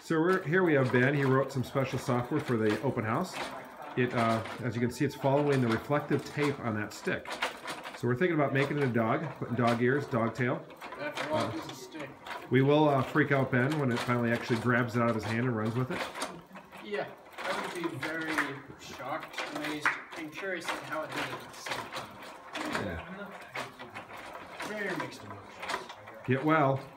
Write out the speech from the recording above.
So here we have Ben. He wrote some special software for the open house. It, as you can see, it's following the reflective tape on that stick. So we're thinking about making it a dog, putting dog ears, dog tail. After all, it's a stick. We will freak out Ben when it finally actually grabs it out of his hand and runs with it. Yeah, I would be very shocked, amazed, and curious at how it did it at the same time. Yeah. Very mixed emotions. Get well.